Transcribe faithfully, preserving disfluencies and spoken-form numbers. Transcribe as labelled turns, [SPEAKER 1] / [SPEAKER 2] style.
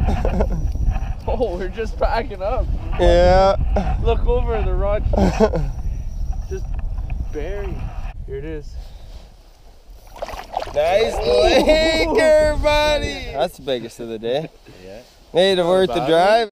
[SPEAKER 1] Oh, we're just packing up.
[SPEAKER 2] Yeah.
[SPEAKER 1] Look over, the rod just buried. Here it is.
[SPEAKER 2] Nice laker, buddy. That's the biggest of the day.
[SPEAKER 1] Yeah.
[SPEAKER 2] Made it worth the drive.